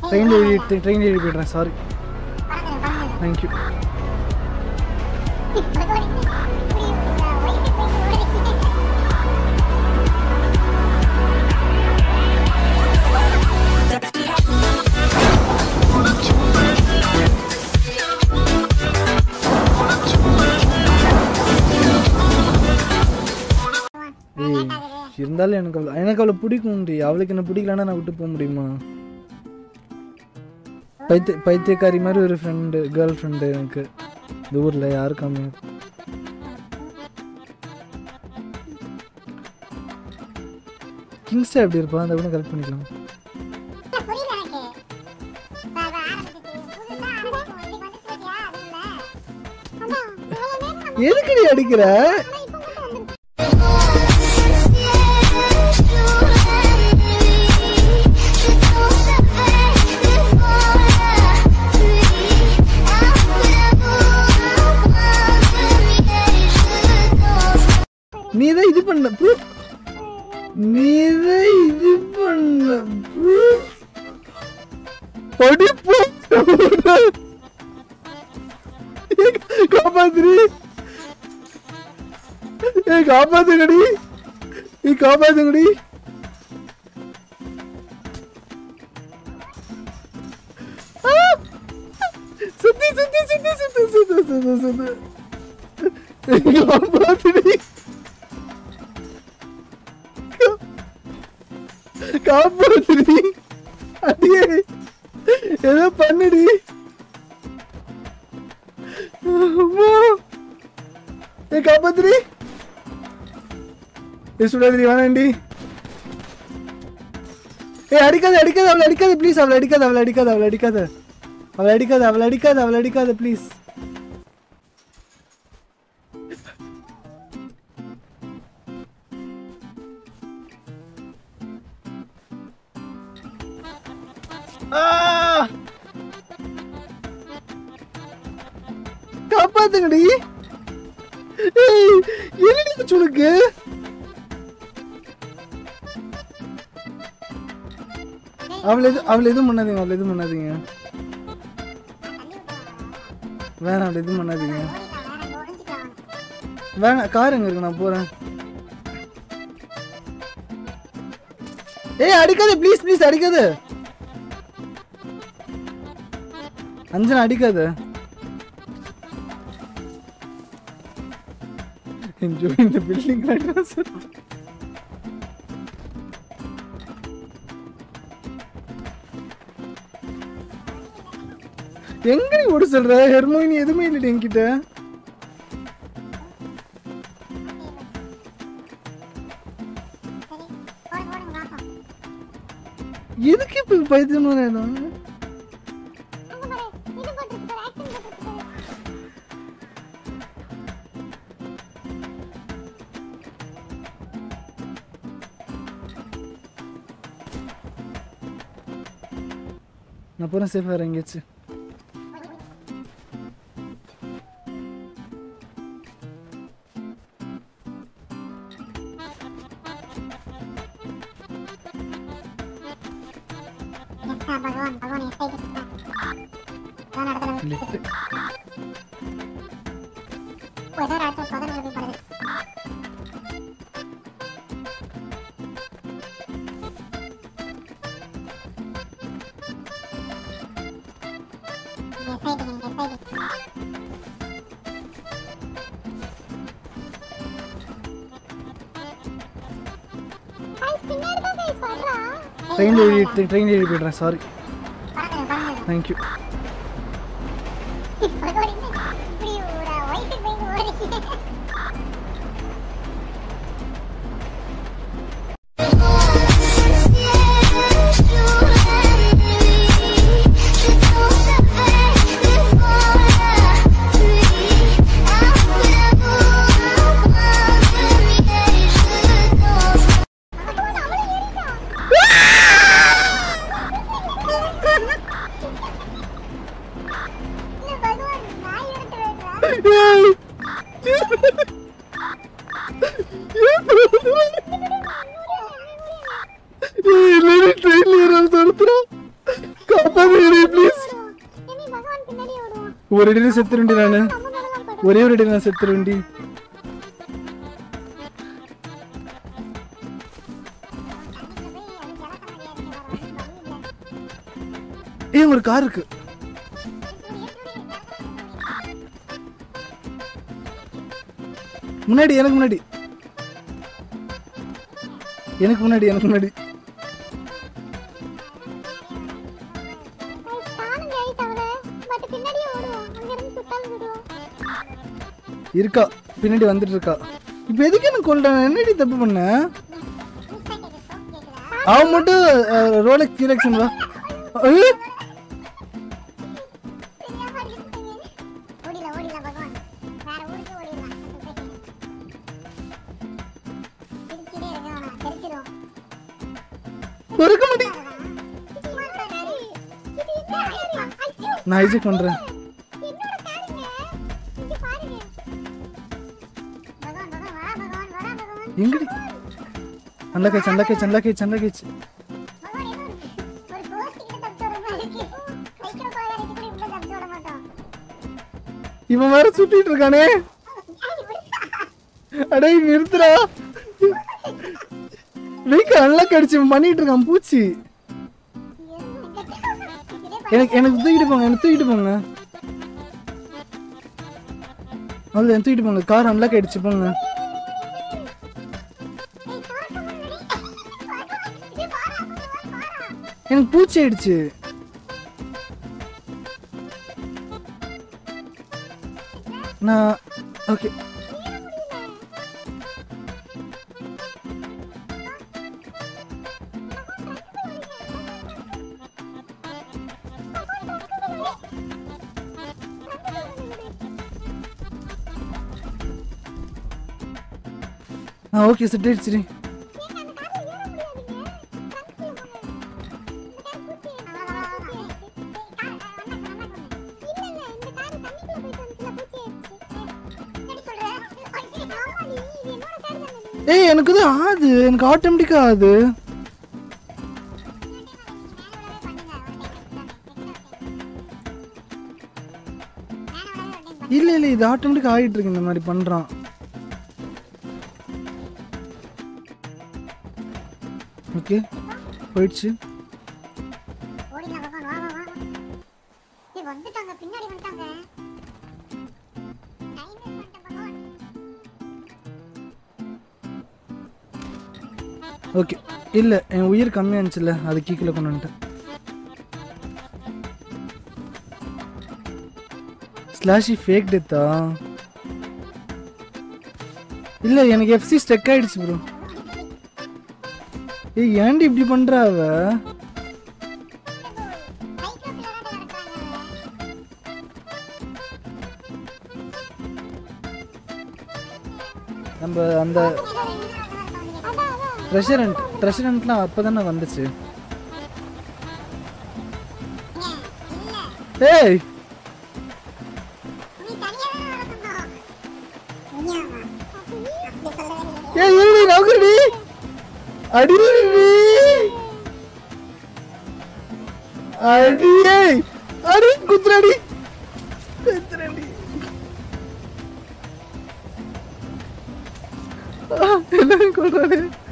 Train ஏறி போய்ட்றேன் sorry thank you இருந்தாலும் எனக்கு அவளை பிடிக்கும் அவளுக்கு என்ன பிடிக்கலன்னா நான் விட்டு போக முடியுமா பைத்தியக்காரி மாதிரி ஒரு ஃப்ரெண்டு கேர்ள் ஃப்ரெண்டு எனக்கு இந்த ஊரில் யாருக்காம கிங்ஸ்டர் எப்படி இருப்பா அந்த கூட கரெக்ட் பண்ணிக்கலாம் எதுக்கு நீ அடிக்கிற நீதான் இது பண்ண காப்பாத்துங்கடி காப்பாத்துங்கடி சுத்தி சுத்தி சுத்தி சுத்தி சுத்தி சுத்தி சுத்தி காப்பாத்துடி காப்பாத்துடி அடியே ஏதோ பண்ணுடி காப்பாத்துடி சுடாதிரி வேணாண்டி அடிக்காத அடிக்காத அவளை அடிக்காத ப்ளீஸ் அவளை அடிக்காத அவளை அடிக்காத அவளை அடிக்காத அவளை அடிக்காத அவளை அடிக்காத அவளை அடிக்காத ப்ளீஸ் காப்பாத்துங்கடி என்னடி சுளுக்கு அவளை எதுவும் பண்ணாதீங்க வேணாம் அவளை எதுவும் பண்ணாதீங்க வேணாம் கார் எங்க இருக்கு நான் போறேன் அடிக்காத ப்ளீஸ் ப்ளீஸ் அடிக்காத அஞ்சனா அடிக்காத enjoying the building right now sir எங்க நீ ஓட சொல்ற ஹெர்மோயினி எதுமே இல்லடி என்கிட்ட எதுக்கு இப்ப பைத்தியம் வரணும் நான் போறேன் சேஃபா இறங்கிச்சு ட்ரெயின் ஏறி போய்ட்றேன் சாரி தேங்க்யூ ஒரு அடியில செத்துருண்டி நானு. ஒரே ஒரு அடியில நான் செத்துருண்டி. ஏய் ஒரு கார் இருக்கு. முன்னாடி எனக்கு முன்னாடி எனக்கு முன்னாடி எனக்கு முன்னாடி இருக்கா. பின்னாடி வந்துட்டு இருக்கா. இப்ப எதுக்கு எனக்கு கொல்றான்? என்னடி தப்பு பண்ண? அவன் மட்டும் ரோலெக்ஸ் டிரெக்ஷன் வா. பொறுக்க மாட்டேன். நான் ஹைஜெக் பண்றேன். எங்கடி அண்டக்கேச்சு அண்டக்கேச்சு அண்டக்கேச்சு அண்டக்கேச்சு. இவன் வேற சுத்திட்டு இருக்கானே. அடே நிறுத்துறா. வீக்க அன்லாக் அடிச்சு பண்ணிட்டு இருக்கான் பூச்சி. எனக்கு தூக்கிட்டு போங்க. எனக்கு தூக்கிட்டு போங்க. அவ்வளோ எனக்கு தூக்கிட்டு போங்க. கார் அன்லாக் ஆயிடுச்சு போங்க. எனக்கு பூச்சி ஆயிடுச்சு. நான் ஓகே ஓகே செட் ஆயிடுச்சு. ஏய் எனக்கு இது ஆகுது. எனக்கு ஆட்டோமேட்டிக்கா ஆகுது. இல்ல இல்ல இது ஆட்டோமேட்டிக்கா ஆகிட்டு இருக்கு. இந்த மாதிரி பண்றான். ஓகே போயிடுச்சு. ஓகே இல்ல என் உயிர் கம்மியா இருந்துச்சுல்ல, அது கீழே கொண்டு வந்துட்டேன். ஸ்லாஷி ஃபேக் டெத்தா? இல்ல எனக்கு எஃப்சி ஸ்டக் ஆயிடுச்சு ப்ரோ. ஏய் ஏன்டி இப்படி பண்றா அவ? நம்ம அந்த ட்ரெஷரண்ட்லாம் அப்பதானே வந்துச்சு. ஏய் ஏய் ஏய் நவுகடி அடி அடி ஏய் அடி குத்ரடி குத்ரடி என்ன கொல்றானே.